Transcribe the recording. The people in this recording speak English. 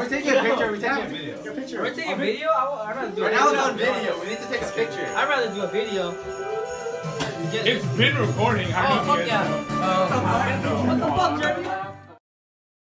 taking a picture. We're taking a video. Your picture. We're taking a video? I'd rather do a video. Right now it's on video. We need to take a picture. I'd rather do a video. It's been recording. How fuck yeah. What the fuck, Jeremy?